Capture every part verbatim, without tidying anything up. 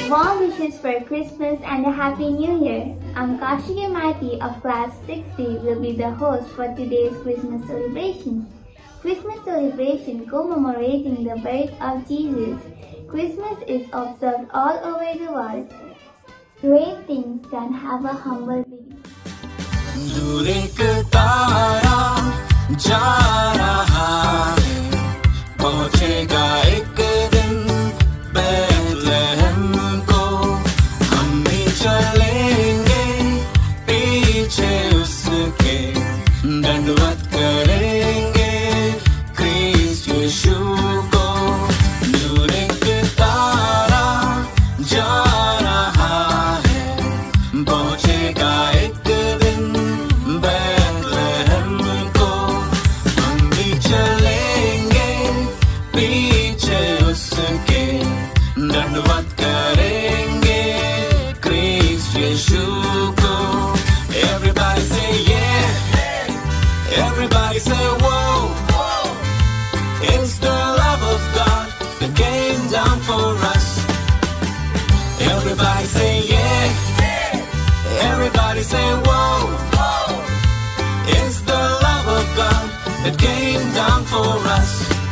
Warm wishes for Christmas and a Happy New Year. I'm Kashika Mathi of class sixty will be the host for today's Christmas celebration. Christmas celebration commemorating the birth of Jesus. Christmas is observed all over the world. Great things can have a humble beginning. दूर एक तारा जा रहा है, पहुंचेगा एक दिन बैतलहम को। हम भी चलेंगे पीछे उसके, दंडवत करेंगे क्रिस्ट यीशु को। दूर एक तारा जा रहा है, पहुंचेगा एक दंडवत करेंगे क्रिस्ट यीशु को। Everybody say yeah, everybody say whoa. It's the love of God that came down for us. Everybody say yeah, everybody say whoa. It's the love of God that came down for us.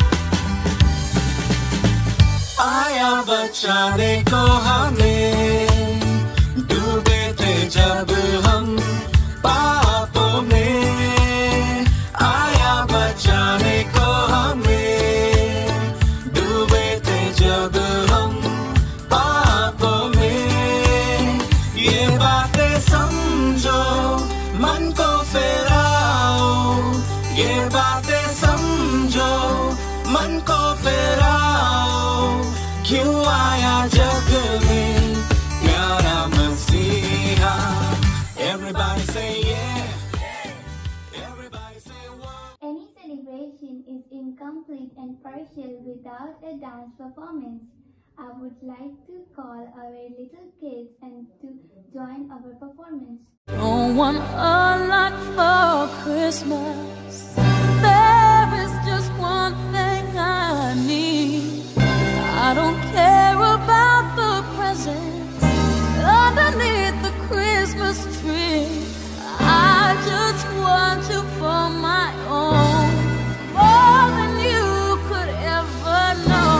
आया बचाने को हमें, डूबे थे जब हम पापों में। आया बचाने को हमें, डूबे थे जब हम पापों में। ये बातें समझो, मन को फेराओ। ये बातें समझो, मन को फेराओ। क्यों आया जग में प्यारा मसीहा। Everybody say yeah, everybody say whoa. Any celebration is incomplete and partial without a dance performance. I would like to call our little kids and to join our performance. Don't want a lot for Christmas. There is just one thing I need. I don't care about the presents underneath the Christmas tree. I just want you for my own, more than you could ever know.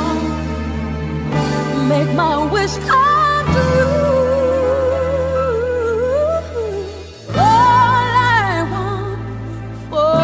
Make my wish come true. All I want for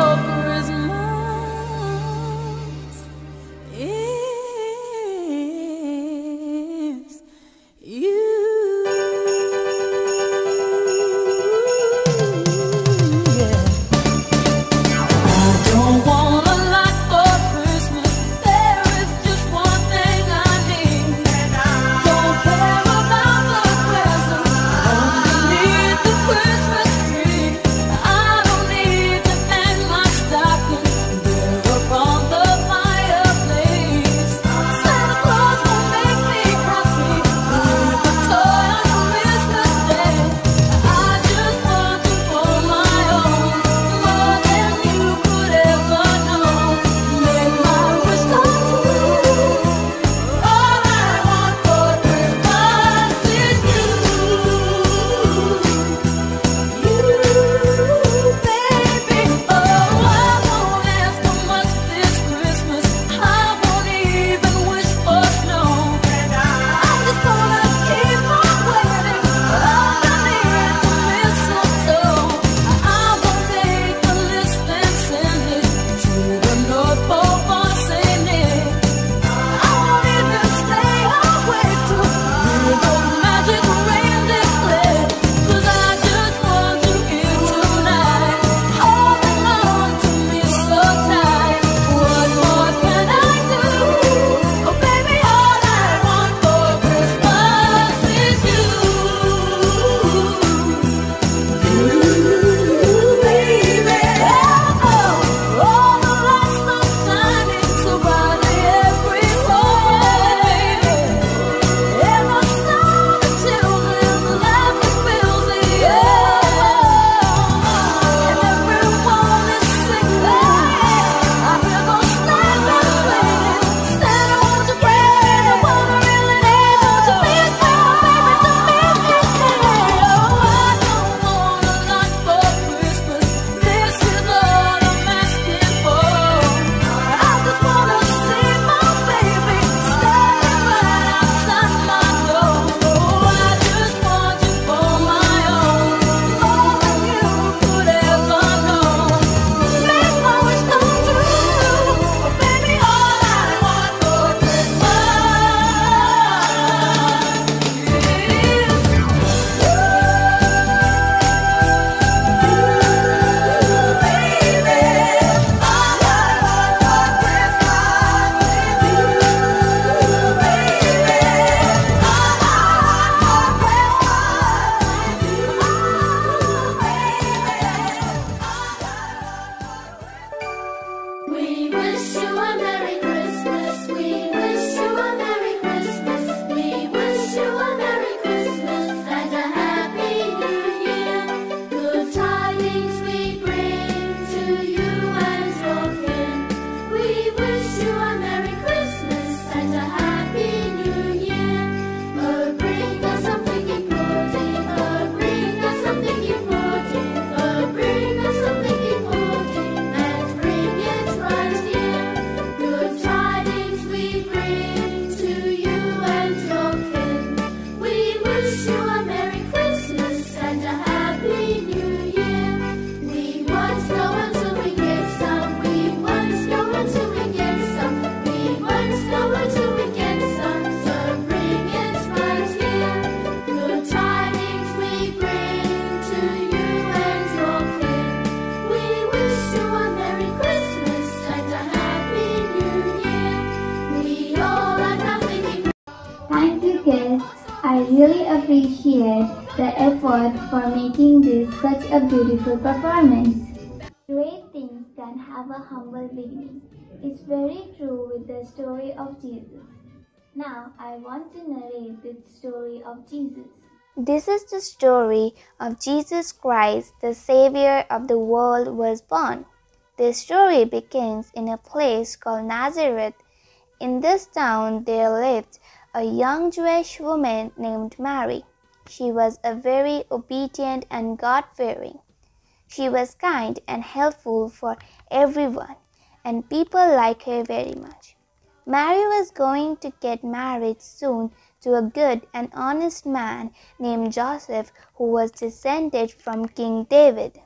really appreciate the effort for making this such a beautiful performance. Great things can have a humble beginning. It's very true with the story of Jesus. Now I want to narrate the story of Jesus. This is the story of Jesus Christ, the Savior of the world was born. The story begins in a place called Nazareth. In this town there lived a young Jewish woman named Mary. She was a very obedient and God-fearing. She was kind and helpful for everyone, and people liked her very much. Mary was going to get married soon to a good and honest man named Joseph, who was descended from King David.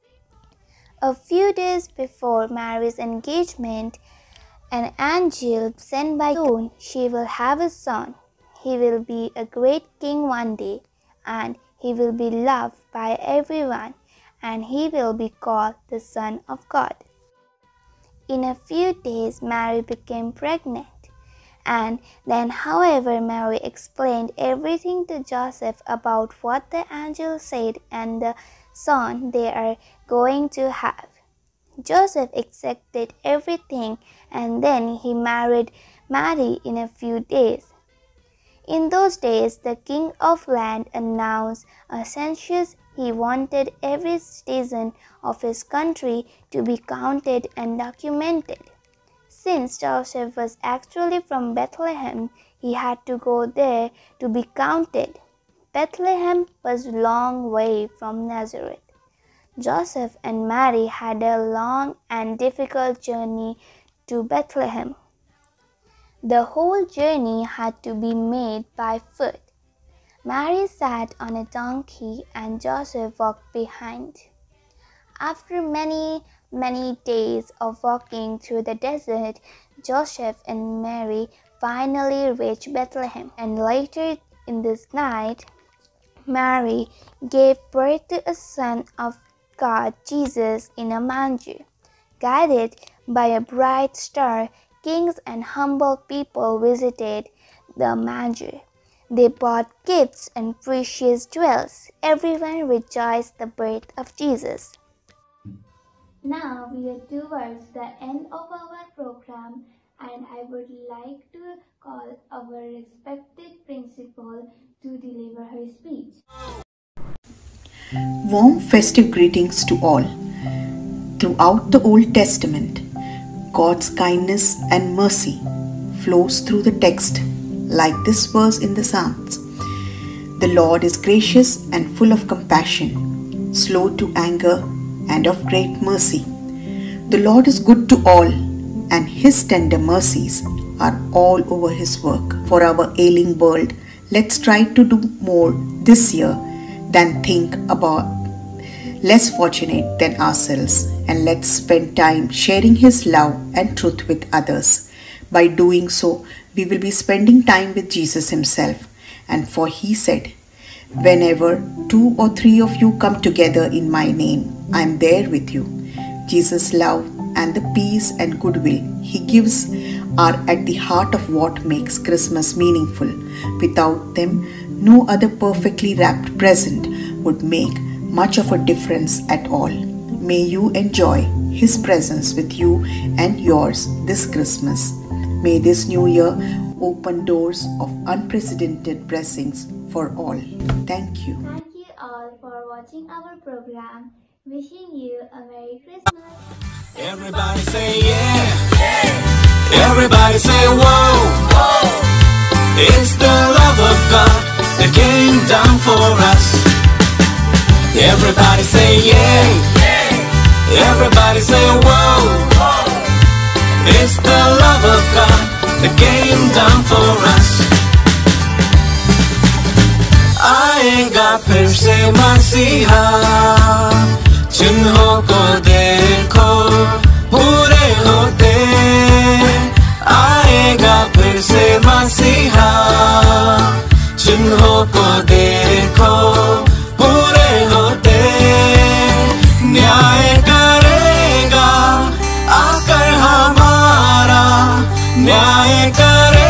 A few days before Mary's engagement, an angel sent by soon she will have a son. He will be a great king one day, and he will be loved by everyone, and he will be called the Son of God. In a few days, Mary became pregnant. And then, however, Mary explained everything to Joseph about what the angel said and the son they are going to have. Joseph accepted everything, and then he married Mary in a few days. In those days, the king of land announced a census. He wanted every citizen of his country to be counted and documented. Since Joseph was actually from Bethlehem, he had to go there to be counted. Bethlehem was a long way from Nazareth. Joseph and Mary had a long and difficult journey to Bethlehem. The whole journey had to be made by foot. Mary sat on a donkey and Joseph walked behind. After many, many days of walking through the desert, Joseph and Mary finally reached Bethlehem. And later in this night, Mary gave birth to a son of God, Jesus, in a manger. Guided by a bright star, kings and humble people visited the manger. They brought gifts and precious jewels. Everyone rejoiced the birth of Jesus. Now we are towards the end of our program, and I would like to call our respected principal to deliver her speech. Warm festive greetings to all. Throughout the Old Testament, God's kindness and mercy flows through the text, like this verse in the Psalms. The Lord is gracious and full of compassion, slow to anger and of great mercy. The Lord is good to all, and His tender mercies are all over His work. For our ailing world, let's try to do more this year than think about less fortunate than ourselves, and let's spend time sharing His love and truth with others. By doing so, we will be spending time with Jesus Himself, and for He said, "Whenever two or three of you come together in my name, I am there with you." Jesus' love and the peace and goodwill He gives are at the heart of what makes Christmas meaningful. Without them, no other perfectly wrapped present would make much of a difference at all. May you enjoy His presence with you and yours this Christmas. May this new year open doors of unprecedented blessings for all. Thank you. Thank you all for watching our program. Wishing you a Merry Christmas. Everybody say yeah. Yeah. Everybody say whoa. Whoa. It's the love of God that came down for us. Everybody say yeah. Yeah. Everybody say whoa. Whoa. It's the love of God that came down for us. आएगा फिर से मसीहा, चिन्हों को देखो पूरे होते. आएगा फिर से मसीहा, चिन्हों को देखो पूरे होते. न्याय करेगा आकर हमारा, न्याय करेगा